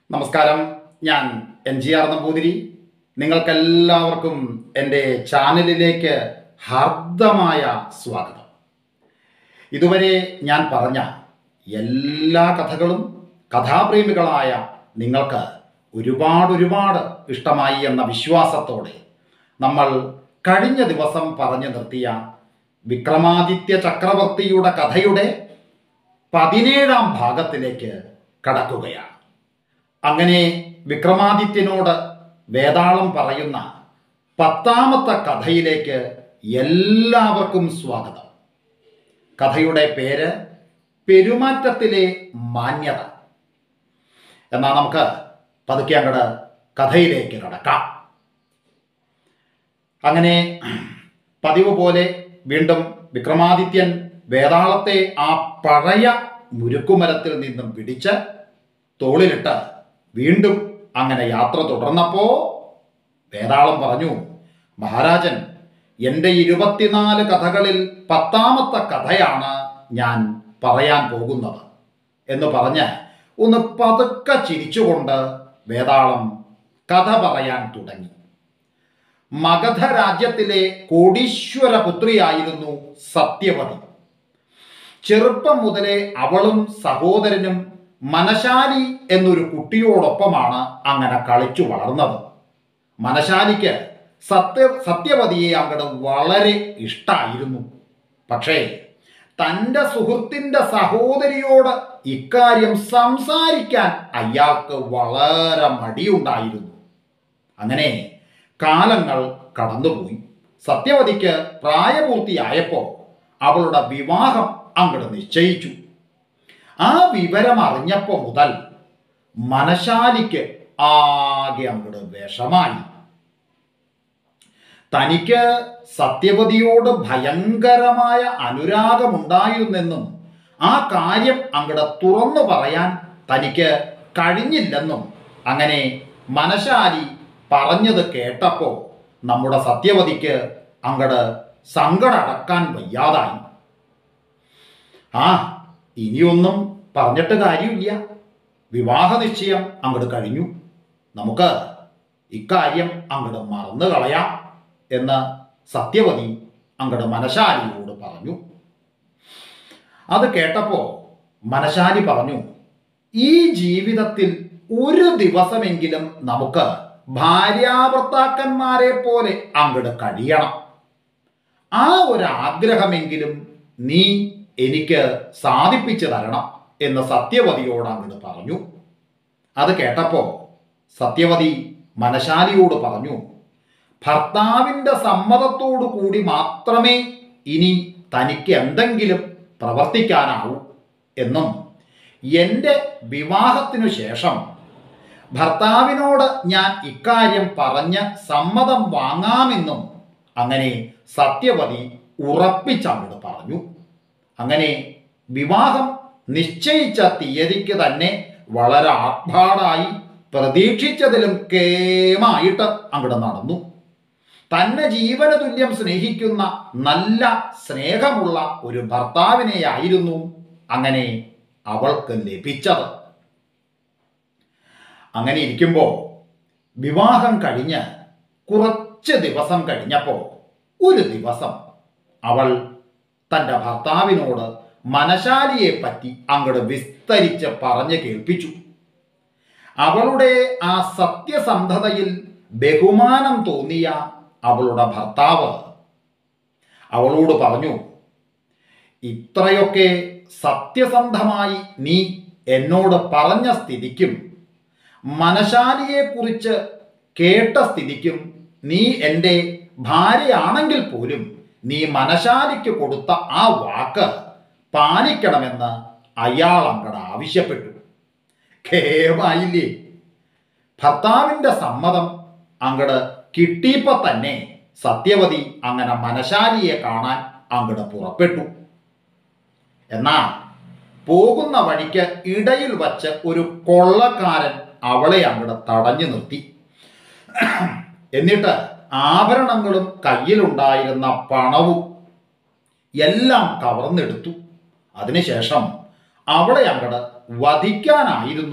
നമസ്കാരം. ഞാൻ NGR നമ്പൂതിരി. നിങ്ങൾക്കെല്ലാവർക്കും എൻ്റെ ചാനലിലേക്ക് ഹാർദമായ സ്വാഗതം. ഇതുവരെ ഞാൻ പറഞ്ഞ എല്ലാ കഥകളും കഥാപ്രേമികളായ നിങ്ങൾക്ക് ഒരുപാട് ഇഷ്ടമായി എന്ന വിശ്വാസത്തോടെ നമ്മൾ കഴിഞ്ഞ ദിവസം പറഞ്ഞു നിർത്തിയ വിക്രമാദിത്യ ചക്രവർത്തിയുടെ കഥയുടെ 17ാം ഭാഗത്തിലേക്ക് കടക്കുകയാണ്. അങ്ങനെ വിക്രമാദിത്യനോട് വേതാളം പറയുന്ന 10ാമത്തെ കഥയിലേക്ക് എല്ലാവർക്കും സ്വാഗതം. കഥയുടെ പേര് പെരുമാറ്റത്തിലെ മാന്യത. എന്നാൽ നമുക്ക് പതുക്കെ അങ്ങോട്ട് കഥയിലേക്ക് കടക്കാം. അങ്ങനെ പതിവ് പോലെ വീണ്ടും വിക്രമാദിത്യൻ വേതാളത്തെ ആ പഴയ മുരുക്കുമരത്തിൽ നിന്നും പിടിച്ച് തോളിലിട്ട് വീണ്ടും അങ്ങനെ യാത്ര തുടർന്നപ്പോൾ വേതാളം പറഞ്ഞു, മഹാരാജൻ, എൻ്റെ 24 കഥകളിൽ 10ാമത്തെ കഥയാണ് ഞാൻ പറയാൻ പോകുന്നത് എന്ന് പറഞ്ഞ് ഒന്ന് പതുക്കെ ചിരിച്ചുകൊണ്ട് വേതാളം കഥ പറയാൻ തുടങ്ങി. മഗധ രാജ്യത്തിലെ കോടീശ്വര പുത്രിയായിരുന്നു സത്യവതി. ചെറുപ്പം മുതലേ അവളും സഹോദരനും മനശാലി എന്നൊരു കുട്ടിയോടൊപ്പമാണ് അങ്ങനെ കളിച്ചു വളർന്നത്. മനശാലിക്ക് സത്യവതിയെ അങ്ങോട്ട് വളരെ ഇഷ്ടമായിരുന്നു. പക്ഷേ തൻ്റെ സുഹൃത്തിൻ്റെ സഹോദരിയോട് ഇക്കാര്യം സംസാരിക്കാൻ അയാൾക്ക് വളരെ മടിയുണ്ടായിരുന്നു. അങ്ങനെ കാലങ്ങൾ കടന്നുപോയി. സത്യവതിക്ക് പ്രായപൂർത്തിയായപ്പോൾ അവളുടെ വിവാഹം അങ്ങോട്ട് നിശ്ചയിച്ചു. ആ വിവരം അറിഞ്ഞപ്പോൾ മുതൽ മനശാലിക്ക് ആകെ അങ്ങോട്ട് വിഷമായി. തനിക്ക് സത്യവതിയോട് ഭയങ്കരമായ അനുരാഗമുണ്ടായിരുന്നെന്നും ആ കാര്യം അങ്ങോട്ട് തുറന്നു പറയാൻ തനിക്ക് കഴിഞ്ഞില്ലെന്നും അങ്ങനെ മനശാലി പറഞ്ഞത് കേട്ടപ്പോൾ നമ്മുടെ സത്യവതിക്ക് അങ്ങോട്ട് സങ്കടം അടക്കാൻ വയ്യാതായി. ഇനിയൊന്നും പറഞ്ഞിട്ട് കാര്യമില്ല, വിവാഹ നിശ്ചയം അങ്ങോട്ട് കഴിഞ്ഞു, നമുക്ക് ഇക്കാര്യം അങ്ങോട്ട് മറന്നു കളയാം എന്ന് സത്യവതി അങ്ങോട്ട് മനശാലിയോട് പറഞ്ഞു. അത് കേട്ടപ്പോൾ മനശാലി പറഞ്ഞു, ഈ ജീവിതത്തിൽ ഒരു ദിവസമെങ്കിലും നമുക്ക് ഭാര്യാഭർത്താക്കന്മാരെ പോലെ അങ്ങോട്ട് കഴിയണം. ആ ഒരു ആഗ്രഹമെങ്കിലും നീ എനിക്ക് സാധിപ്പിച്ചു തരണം എന്ന് സത്യവതിയോട് അങ്ങോട്ട് പറഞ്ഞു. അത് കേട്ടപ്പോൾ സത്യവതി മനശാലിയോട് പറഞ്ഞു, ഭർത്താവിൻ്റെ സമ്മതത്തോടു കൂടി മാത്രമേ ഇനി തനിക്ക് എന്തെങ്കിലും പ്രവർത്തിക്കാനാവൂ എന്നും എൻ്റെ വിവാഹത്തിനു ശേഷം ഭർത്താവിനോട് ഞാൻ ഇക്കാര്യം പറഞ്ഞ് സമ്മതം വാങ്ങാമെന്നും അങ്ങനെ സത്യവതി ഉറപ്പിച്ചങ്ങോട്ട് പറഞ്ഞു. അങ്ങനെ വിവാഹം നിശ്ചയിച്ച തീയതിക്ക് തന്നെ വളരെ ആർഭാടായി പ്രതീക്ഷിച്ചതിലും കേമായിട്ട് അങ്ങോട്ട് നടന്നു. തന്നെ ജീവന തുല്യം സ്നേഹിക്കുന്ന നല്ല സ്നേഹമുള്ള ഒരു ഭർത്താവിനെയായിരുന്നു അങ്ങനെ അവൾക്ക് ലഭിച്ചത്. അങ്ങനെ ഇരിക്കുമ്പോൾ വിവാഹം കഴിഞ്ഞ് കുറച്ച് ദിവസം കഴിഞ്ഞപ്പോൾ ഒരു ദിവസം അവൾ തൻ്റെ ഭർത്താവിനോട് മനശാലിയെ പറ്റി അങ്ങോട്ട് വിസ്തരിച്ച് പറഞ്ഞ് കേൾപ്പിച്ചു. അവളുടെ ആ സത്യസന്ധതയിൽ ബഹുമാനം തോന്നിയ അവളുടെ ഭർത്താവ് അവളോട് പറഞ്ഞു, ഇത്രയൊക്കെ സത്യസന്ധമായി നീ എന്നോട് പറഞ്ഞ സ്ഥിതിക്കും മനശാലിയെക്കുറിച്ച് കേട്ട സ്ഥിതിക്കും നീ എൻ്റെ ഭാര്യയാണെങ്കിൽ പോലും നീ മനശാലിക്ക് കൊടുത്ത ആ വാക്ക് പാലിക്കണമെന്ന് അയാൾ അങ്ങോട്ട് ആവശ്യപ്പെട്ടു. കേമായില്ലേ? ഭർത്താവിൻ്റെ സമ്മതം അങ്ങോട്ട് കിട്ടിയപ്പോൾ തന്നെ സത്യവതി അങ്ങനെ മനശാലിയെ കാണാൻ അങ്ങോട്ട് പുറപ്പെട്ടു. എന്നാൽ പോകുന്ന വഴിക്ക് ഇടയിൽ വച്ച് ഒരു കൊള്ളക്കാരൻ അവളെ അങ്ങോട്ട് തടഞ്ഞു നിർത്തി. എന്നിട്ട് ആഭരണങ്ങളും കയ്യിലുണ്ടായിരുന്ന പണവും എല്ലാം കവർന്നെടുത്തു. അതിനുശേഷം അവളെ അങ്ങോട്ട് വധിക്കാനായിരുന്നു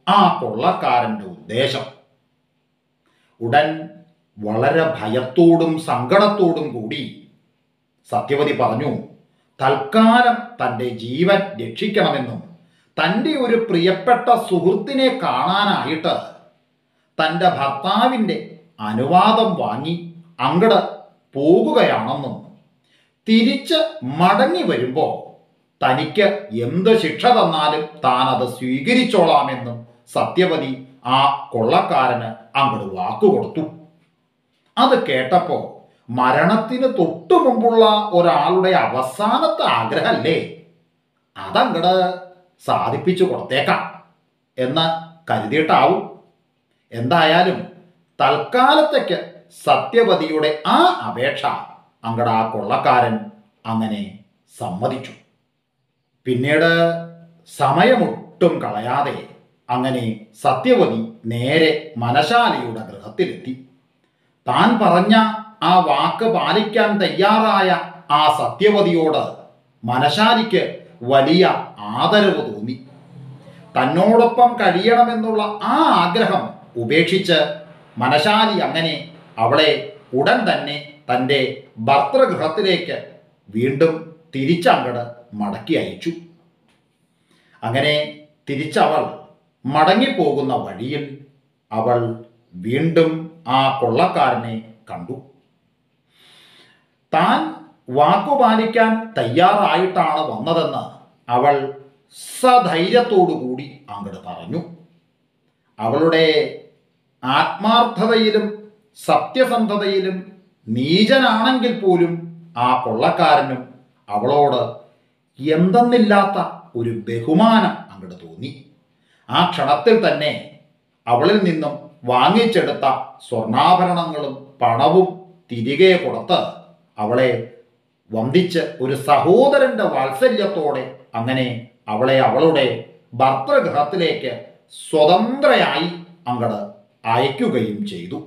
ആ കൊള്ളക്കാരൻ്റെ ഉദ്ദേശം. ഉടൻ വളരെ ഭയത്തോടും സങ്കടത്തോടും കൂടി സത്യവതി പറഞ്ഞു, തൽക്കാലം തൻ്റെ ജീവൻ രക്ഷിക്കണമെന്നും തൻ്റെ ഒരു പ്രിയപ്പെട്ട സുഹൃത്തിനെ കാണാനായിട്ട് തൻ്റെ ഭർത്താവിൻ്റെ അനുവാദം വാങ്ങി അങ്ങട് പോകുകയാണെന്നും തിരിച്ച് മടങ്ങി വരുമ്പോൾ തനിക്ക് എന്ത് ശിക്ഷ തന്നാലും താൻ അത് സ്വീകരിച്ചോളാമെന്നും സത്യവതി ആ കൊള്ളക്കാരന് അങ്ങട് വാക്കുകൊടുത്തു. അത് കേട്ടപ്പോൾ മരണത്തിന് തൊട്ടു മുമ്പുള്ള ഒരാളുടെ അവസാനത്തെ ആഗ്രഹമല്ലേ, അതങ്ങട് സാധിപ്പിച്ചു കൊടുത്തേക്കാം എന്ന് കരുതിയിട്ടാവും. എന്തായാലും തൽക്കാലത്തേക്ക് സത്യവതിയുടെ ആ അപേക്ഷ അങ്ങട് ആ കൊള്ളക്കാരൻ അങ്ങനെ സമ്മതിച്ചു. പിന്നീട് സമയമൊട്ടും കളയാതെ അങ്ങനെ സത്യവതി നേരെ മനശാലിയുടെ ഗൃഹത്തിലെത്തി. താൻ പറഞ്ഞ ആ വാക്ക് പാലിക്കാൻ തയ്യാറായ ആ സത്യവതിയോട് മനശാലിക്ക് വലിയ ആദരവ് തോന്നി. തന്നോടൊപ്പം കഴിയണമെന്നുള്ള ആ ആഗ്രഹം ഉപേക്ഷിച്ച് മനശാലി അങ്ങനെ അവളെ ഉടൻ തന്നെ തൻ്റെ ഭർതൃഗൃഹത്തിലേക്ക് വീണ്ടും തിരിച്ചങ്ങട് മടക്കി അയച്ചു. അങ്ങനെ തിരിച്ചവൾ മടങ്ങിപ്പോകുന്ന വഴിയിൽ അവൾ വീണ്ടും ആ കൊള്ളക്കാരനെ കണ്ടു. താൻ വാക്കുപാലിക്കാൻ തയ്യാറായിട്ടാണ് വന്നതെന്ന് അവൾ സധൈര്യത്തോടുകൂടി അങ്ങോട്ട് പറഞ്ഞു. അവളുടെ ആത്മാർത്ഥതയിലും സത്യസന്ധതയിലും നീചനാണെങ്കിൽ പോലും ആ കൊള്ളക്കാരനും അവളോട് എന്തെന്നില്ലാത്ത ഒരു ബഹുമാനം അങ്ങോട്ട് തോന്നി. ആ ക്ഷണത്തിൽ തന്നെ അവളിൽ നിന്നും വാങ്ങിച്ചെടുത്ത സ്വർണ്ണാഭരണങ്ങളും പണവും തിരികെ കൊടുത്ത് അവളെ വന്ദിച്ച് ഒരു സഹോദരന്റെ വാത്സല്യത്തോടെ അങ്ങനെ അവളെ അവളുടെ ഭർതൃഗൃഹത്തിലേക്ക് സ്വതന്ത്രയായി അങ്ങട് അയക്കുകയും ചെയ്തു.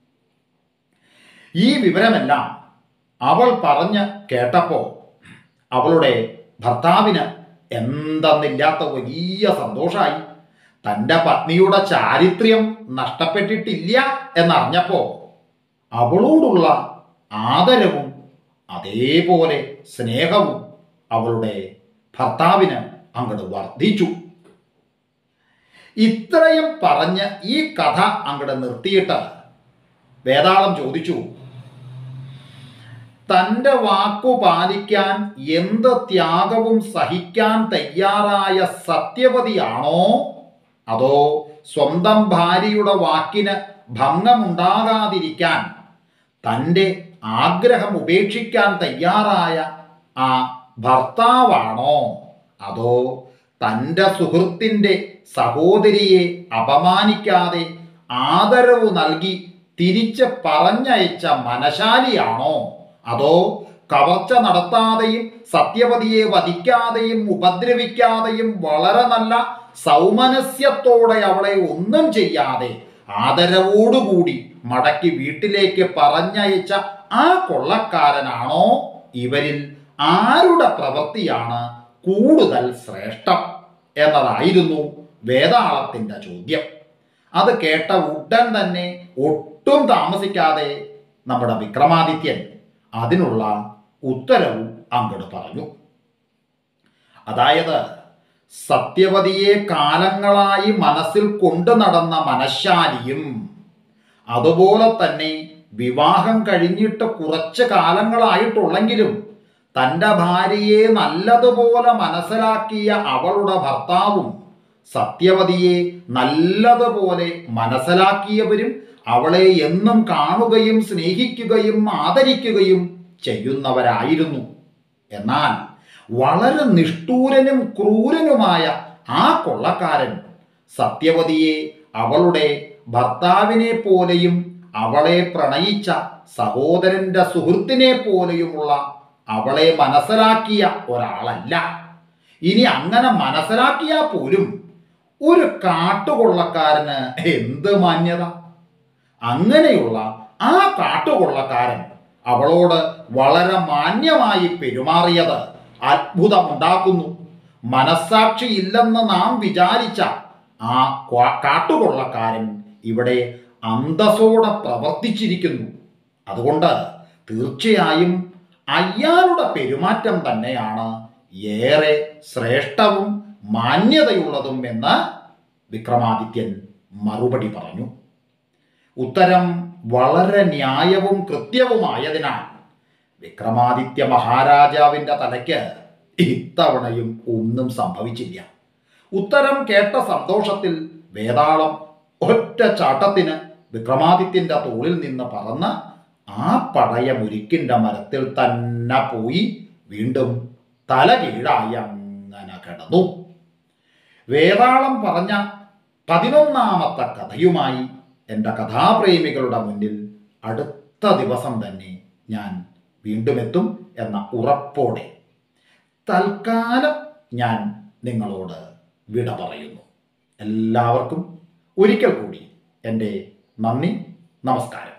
ഈ വിവരമെല്ലാം അവൾ പറഞ്ഞ് കേട്ടപ്പോൾ അവളുടെ ഭർത്താവിന് എന്തെന്നില്ലാത്ത വലിയ സന്തോഷമായി. തൻ്റെ പത്നിയുടെ ചാരിത്ര്യം നഷ്ടപ്പെട്ടിട്ടില്ല എന്നറിഞ്ഞപ്പോൾ അവളോടുള്ള ആദരവും അതേപോലെ സ്നേഹവും അവളുടെ ഭർത്താവിന് അങ്ങോട്ട് വർദ്ധിച്ചു. ഇത്രയും പറഞ്ഞ് ഈ കഥ അങ്ങോട്ട് നിർത്തിയിട്ട് വേതാളം ചോദിച്ചു, തൻ്റെ വാക്കു പാലിക്കാൻ എന്ത് ത്യാഗവും സഹിക്കാൻ തയ്യാറായ സത്യവതിയാണോ അതോ സ്വന്തം ഭാര്യയുടെ വാക്കിന് ഭംഗമുണ്ടാകാതിരിക്കാൻ തൻ്റെ ആഗ്രഹം ഉപേക്ഷിക്കാൻ തയ്യാറായ ആ ഭർത്താവാണോ അതോ തൻ്റെ സുഹൃത്തിൻ്റെ സഹോദരിയെ അപമാനിക്കാതെ ആദരവ് നൽകി തിരിച്ച് പറഞ്ഞയച്ച മനശാലിയാണോ അതോ കവർച്ച നടത്താതെയും സത്യവതിയെ വധിക്കാതെയും ഉപദ്രവിക്കാതെയും വളരെ നല്ല സൗമനസ്യത്തോടെ അവളെ ഒന്നും ചെയ്യാതെ ആദരവോടുകൂടി മടക്കി വീട്ടിലേക്ക് പറഞ്ഞയച്ച ആ കൊള്ളക്കാരനാണോ? ഇവരിൽ ആരുടെ പ്രവൃത്തിയാണ് കൂടുതൽ ശ്രേഷ്ഠം എന്നതായിരുന്നു വേതാളത്തിൻ്റെ ചോദ്യം. അത് കേട്ട ഉടൻ തന്നെ ഒട്ടും താമസിക്കാതെ നമ്മുടെ വിക്രമാദിത്യൻ അതിനുള്ള ഉത്തരവും അങ്ങോട്ട് പറഞ്ഞു. അതായത് സത്യവതിയെ കാലങ്ങളായി മനസ്സിൽ കൊണ്ടു നടന്ന മനശാലിയും അതുപോലെ തന്നെ വിവാഹം കഴിഞ്ഞിട്ട് കുറച്ച് കാലങ്ങളായിട്ടുള്ളെങ്കിലും തൻ്റെ ഭാര്യയെ നല്ലതുപോലെ മനസ്സിലാക്കിയ അവളുടെ ഭർത്താവും സത്യവതിയെ നല്ലതുപോലെ മനസ്സിലാക്കിയവരും അവളെ എന്നും കാണുകയും സ്നേഹിക്കുകയും ആദരിക്കുകയും ചെയ്യുന്നവരായിരുന്നു. എന്നാൽ വളരെ നിഷ്ഠൂരനും ക്രൂരനുമായ ആ കൊള്ളക്കാരൻ സത്യവതിയെ അവളുടെ ഭർത്താവിനെ പോലെയും അവളെ പ്രണയിച്ച സഹോദരന്റെ സുഹൃത്തിനെ പോലെയുമുള്ള അവളെ മനസ്സിലാക്കിയ ഒരാളല്ല. ഇനി അങ്ങനെ മനസ്സിലാക്കിയാൽ പോലും ഒരു കാട്ടുകൊള്ളക്കാരന് എന്ത് മാന്യത! അങ്ങനെയുള്ള ആ കാട്ടുകൊള്ളക്കാരൻ അവളോട് വളരെ മാന്യമായി പെരുമാറിയത് അത്ഭുതമുണ്ടാക്കുന്നു. മനസ്സാക്ഷി ഇല്ലെന്ന് നാം വിചാരിച്ച ആ കാട്ടുകൊള്ളക്കാരൻ ഇവിടെ അന്തസ്സോടെ പ്രവർത്തിച്ചിരിക്കുന്നു. അതുകൊണ്ട് തീർച്ചയായും അയാളുടെ പെരുമാറ്റം തന്നെയാണ് ഏറെ ശ്രേഷ്ഠവും മാന്യതയുള്ളതും എന്ന് വിക്രമാദിത്യൻ മറുപടി പറഞ്ഞു. ഉത്തരം വളരെ ന്യായവും കൃത്യവുമായതിനാൽ വിക്രമാദിത്യ മഹാരാജാവിൻ്റെ തലയ്ക്ക് ഇത്തവണയും ഒന്നും സംഭവിച്ചില്ല. ഉത്തരം കേട്ട സന്തോഷത്തിൽ വേതാളം ഒറ്റ ചാട്ടത്തിന് വിക്രമാദിത്യൻ്റെ തോളിൽ നിന്ന് പറന്ന് ആ പഴയ മുരിക്കിൻ്റെ മരത്തിൽ തന്നെ പോയി വീണ്ടും തല കീഴായി അങ്ങനെ കിടന്നു. വേതാളം പറഞ്ഞ 11ാമത്തെ കഥയുമായി എൻ്റെ കഥാപ്രേമികളുടെ മുന്നിൽ അടുത്ത ദിവസം തന്നെ ഞാൻ വീണ്ടും എത്തും എന്ന ഉറപ്പോടെ തൽക്കാലം ഞാൻ നിങ്ങളോട് വിട പറയുന്നു. എല്ലാവർക്കും ഒരിക്കൽ കൂടി എൻ്റെ നന്ദി, നമസ്കാരം.